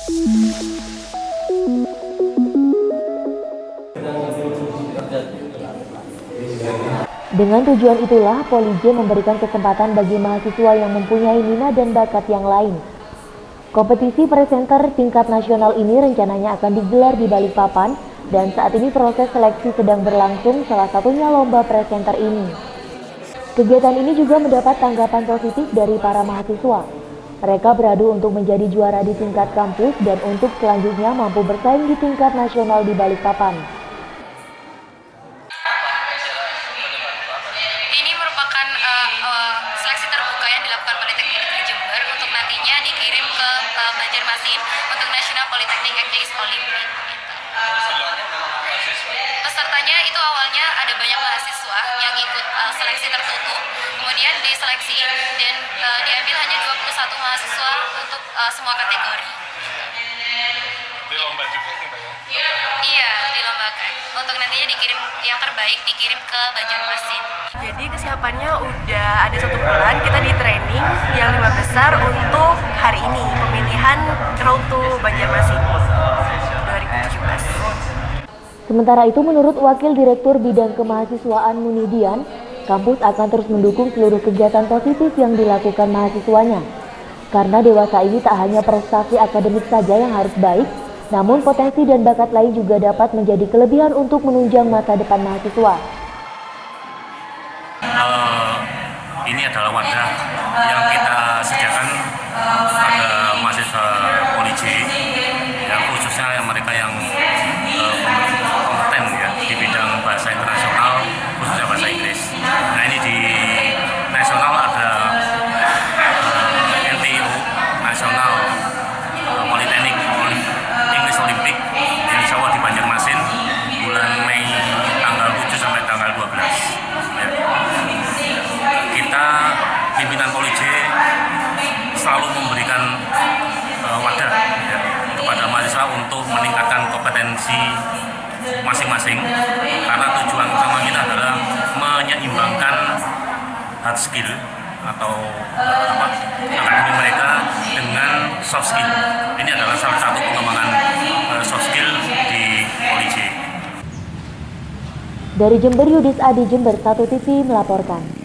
Dengan tujuan itulah, Polije memberikan kesempatan bagi mahasiswa yang mempunyai minat dan bakat yang lain. Kompetisi presenter tingkat nasional ini rencananya akan digelar di Balikpapan dan saat ini proses seleksi sedang berlangsung, salah satunya lomba presenter ini. Kegiatan ini juga mendapat tanggapan positif dari para mahasiswa. Mereka beradu untuk menjadi juara di tingkat kampus dan untuk selanjutnya mampu bersaing di tingkat nasional di Balikpapan. Ini merupakan seleksi terbuka yang dilakukan Politeknik Negeri Jember untuk nantinya dikirim ke Banjarmasin untuk National Polytechnic Games Olympic. Pesertanya itu awalnya ada banyak mahasiswa yang ikut seleksi tertutup, kemudian diseleksi dan diambil hanya 21 mahasiswa untuk semua kategori. Dilomba juga nih Mbak ya? Iya, dilombakan. Untuk nantinya dikirim yang terbaik dikirim ke Banjarmasin. Jadi kesiapannya udah ada 1 bulan, kita di training yang 5 besar untuk hari ini, pemilihan Road to Banjarmasin 2017. Sementara itu, menurut Wakil Direktur Bidang Kemahasiswaan Munidian, kampus akan terus mendukung seluruh kegiatan positif yang dilakukan mahasiswanya. Karena dewasa ini tak hanya prestasi akademik saja yang harus baik, namun potensi dan bakat lain juga dapat menjadi kelebihan untuk menunjang masa depan mahasiswa. Ini adalah wadah yang kita sediakan pada mahasiswa Polije, yang khususnya yang mereka yang kompeten ya di bidang bahasa internasional, khususnya bahasa Inggris. Nah, ini di nasional ada NTU Nasional Polytechnic English Olympic yang insya Allah di Banjarmasin bulan Mei tanggal 7 sampai tanggal 12 ya. Kita pimpinan Polije selalu memberikan wadah ya, kepada mahasiswa untuk meningkatkan kompetensi masing-masing, karena tujuan utama kita adalah menyeimbangkan hard skill atau akademik mereka dengan soft skill. Ini adalah salah satu pengembangan soft skill di Polije. Dari Jember, Yudis Adi, Jember 1 TV melaporkan.